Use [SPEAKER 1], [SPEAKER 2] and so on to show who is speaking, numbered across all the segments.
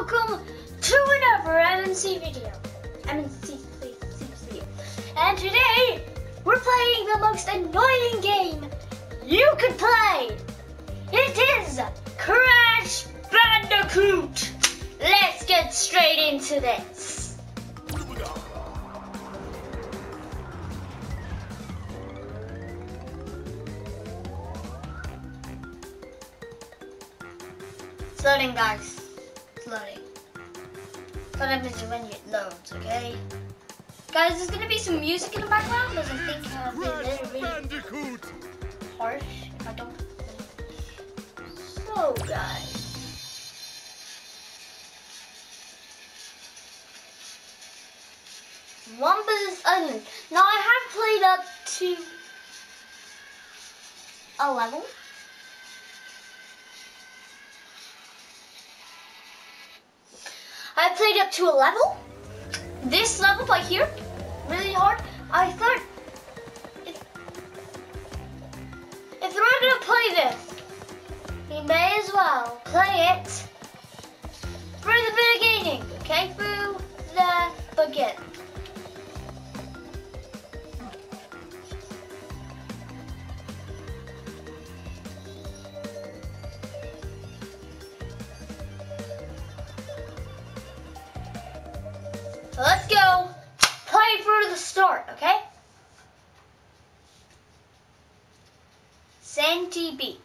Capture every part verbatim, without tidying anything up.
[SPEAKER 1] welcome to another M N C video. M N C video. And today, we're playing the most annoying game you could play. It is Crash Bandicoot. Let's get straight into this. It's loading, guys. It's loading. What happens when it loads, okay? Guys, there's gonna be some music in the background because I think uh, they're really, really harsh if I don't. So, guys. Wumba's Island. Now, I have played up to a level. I played up to a level. This level right here, really hard. I thought if, if we're gonna play this, we may as well play it through the beginning, okay? Through the beginning. So let's go play through the start, okay? Sandy Beach.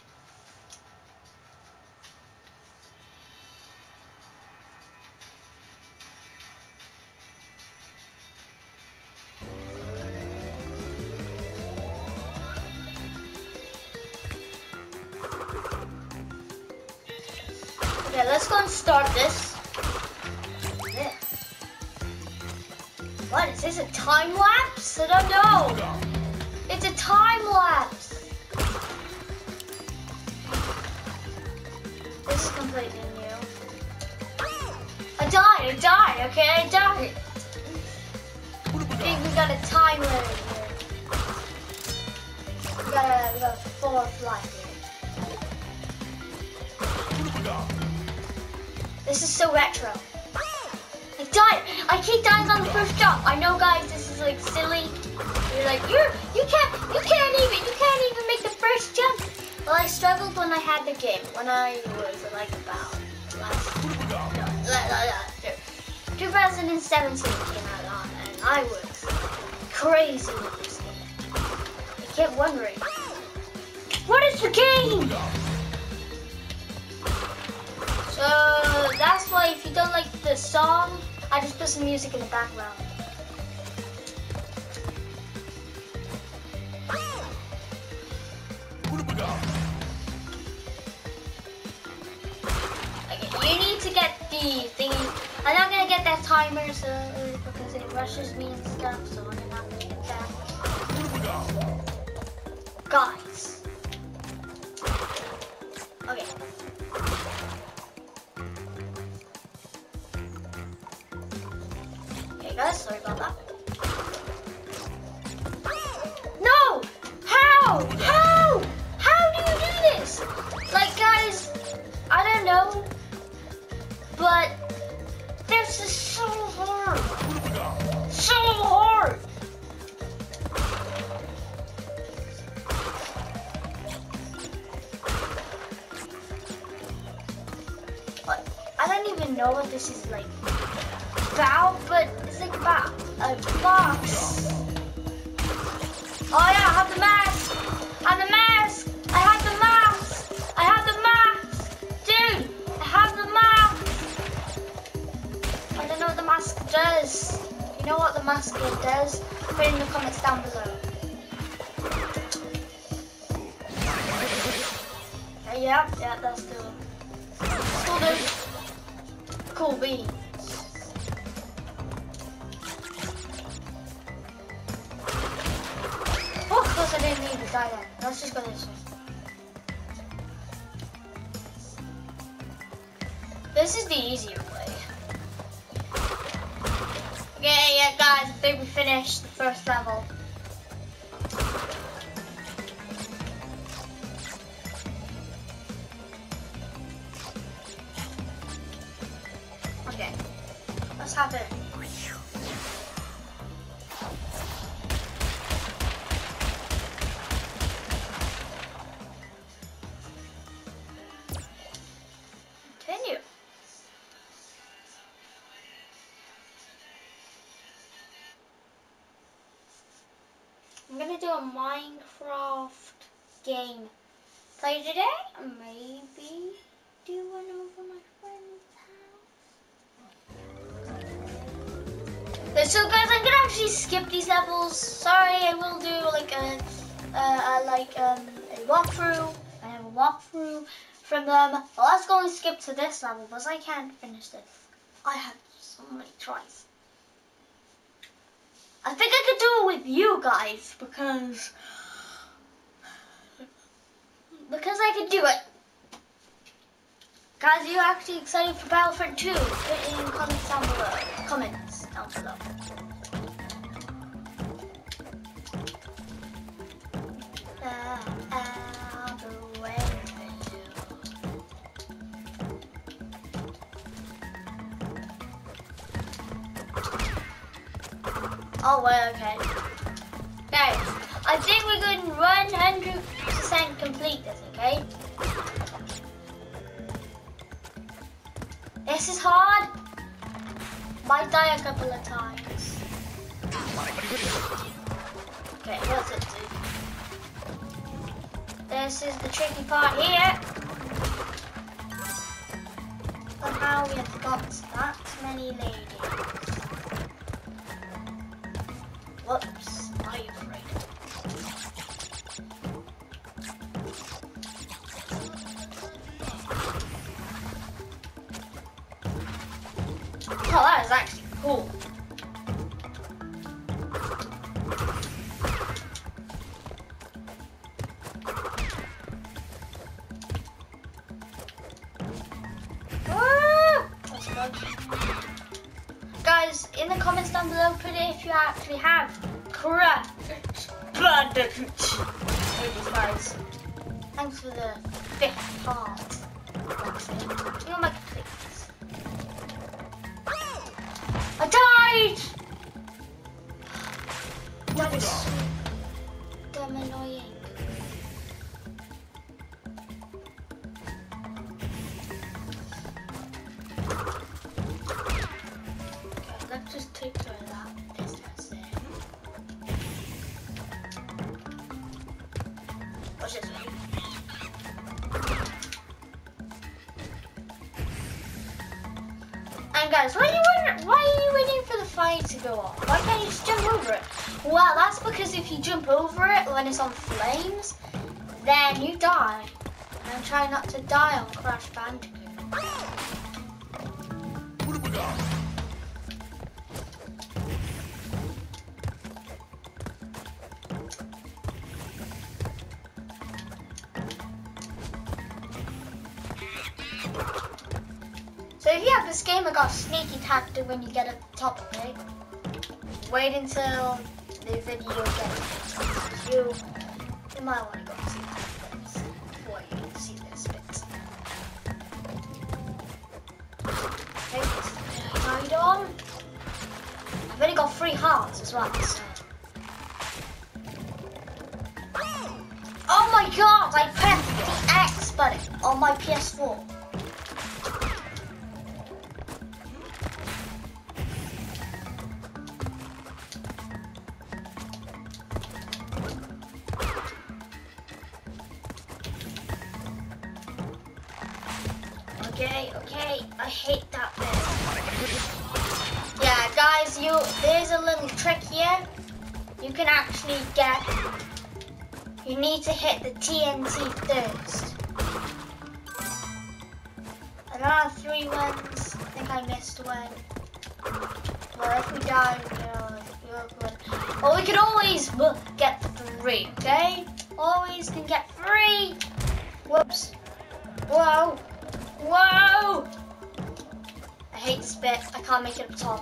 [SPEAKER 1] Okay, let's go and start this. What, is this a time lapse? I don't know. It's a time lapse. This is completely new. I died, I died, okay, I died. I think we got a time limit here. We got a, we got a fourth life here. This is so retro. I died. I keep dying on the first jump. I know, guys, this is like silly. You're like, you're, you can't, you can't even, you can't even make the first jump. Well, I struggled when I had the game. When I was like about last, no, twenty seventeen came out on, and I was crazy with this game. I kept wondering, what is the game? So that's why if you don't like the song, I just put some music in the background. Okay, you need to get the thingy. I'm not gonna get that timer so because it rushes me and stuff, so I'm not gonna get that. Guys. Okay. Guys, sorry about that. No! How? How? How do you do this? Like, guys, I don't know, but this is so hard. So hard. What? I don't even know what this is like. About, but it's like about a box. Oh yeah, I have the mask. I have the mask. I have the mask. I have the mask. Dude, I have the mask. I don't know what the mask does. If you know what the mask does, put it in the comments down below. Uh, yeah, yeah, that's cool. Cool, dude. Cool bean. I didn't need to die then. Let's just go this way. This is the easier way. Okay, yeah, guys, I think we finished the first level. What's happening? Continue. I'm gonna do a Minecraft game play today. Maybe do one over my friend's house. So guys, I'm gonna actually skip these levels. Sorry, I will do like a, uh, a like um, a walkthrough. I have a walkthrough from them. Well, let's go and skip to this level because I can't finish this. I have so many tries. I think I could do it with you guys because because I could do it. Guys, are you actually excited for Battlefront two? Put it in the comments down below. Comments down below. Uh, uh, the way. Oh, well, okay. Guys, I think we're going to one hundred percent complete this, okay? This is hard. Might die a couple of times. Okay, what's it do? This is the tricky part here. Somehow we have got that many ladies. Whoops, I'm afraid. Oh, that is actually cool. Woo! That's good. Guys, in the comments down below, put it if you actually have Crash Bandicoot. Ladies, guys. Thanks for the fifth part. You know my clicks. I died! That is so damn annoying. Okay, let's just take care of that business then. What's this? And guys, why are you waiting, why are you waiting for the fire to go off? Why can't you just jump over it? Well, that's because if you jump over it when it's on flames, then you die. And try not to die on Crash Bandicoot.
[SPEAKER 2] What have we got?
[SPEAKER 1] So if you have this game, I got a sneaky tactic when you get at the top, okay? Wait until the video gets you. You might want to go and see that before you see this bit. Okay, carried on. I've only got three hearts as well, so. Oh my god, I pressed the X button on my P S four. Okay, okay, I hate that bit. Yeah, guys, you there's a little trick here. You can actually get, you need to hit the T N T first. I don't have three ones, I think I missed one. Well, if we die, you know, you're good. Well, we can always get three, okay? Always can get three. Whoops. Whoa. Whoa! I hate this bit. I can't make it up top.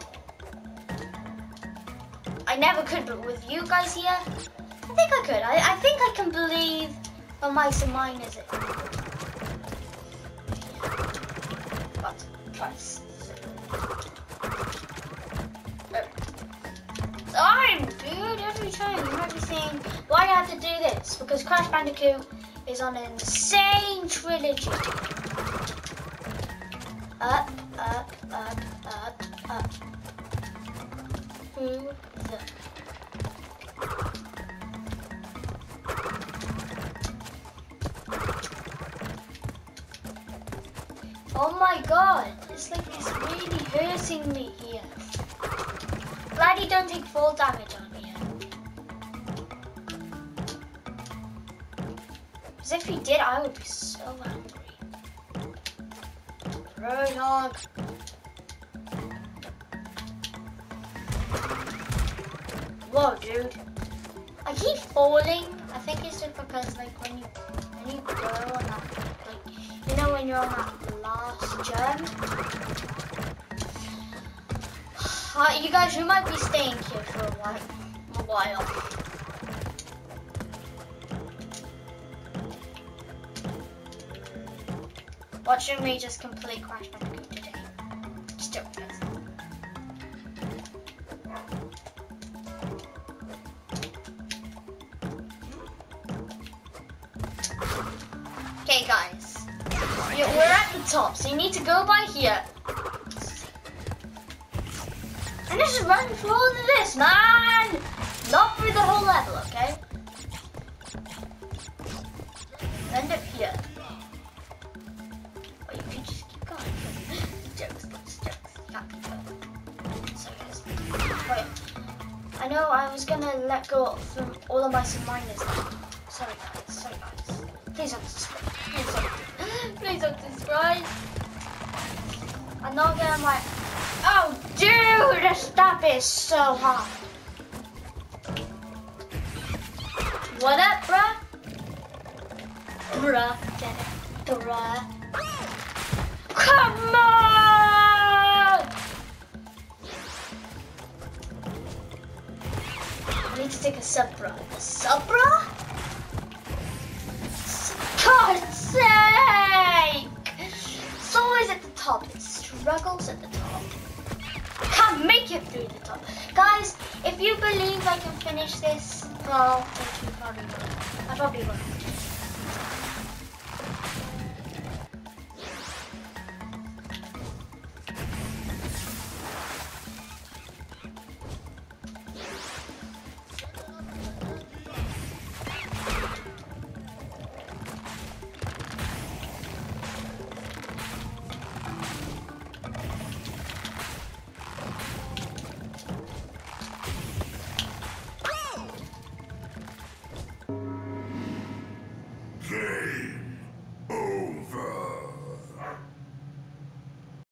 [SPEAKER 1] I never could, but with you guys here, I think I could. I, I think I can believe what mice and mine is it. But twice. have to do this because Crash Bandicoot is on an insane trilogy. Up, up, up, up, up. Through the... Oh my god, it's like it's really hurting me here. Glad you don't take full damage on me. Because if he did, I would be so angry. Roadhog. Whoa, dude. I keep falling. I think it's just because, like, when you when you go on that, like, you know, when you're on that last jump. Uh, you guys, you might be staying here for a while. A while. Watching me just complete Crash Bandicoot today. Just do it, guys. Okay, guys. Yeah, we're at the top, so you need to go by here. And just run through all of this, man! Not through the whole level, okay? End up here. Or you can just keep going. Jokes, jokes, jokes. You can't keep going. So, guys. Wait. I know I was gonna let go from all of my subminers. Sorry, guys. Sorry, guys. Please don't subscribe. Please don't. Please don't subscribe. I'm not gonna like. Oh, dude, the stop is so hard. What up, bruh? Bruh, get it, bruh. Come on! I need to take a sub, bruh. A sub, bruh? God's sake! It's always at the top. It struggles at the top. Can't make it through the top. Guys, if you believe I can finish this, well, I probably will. I probably will.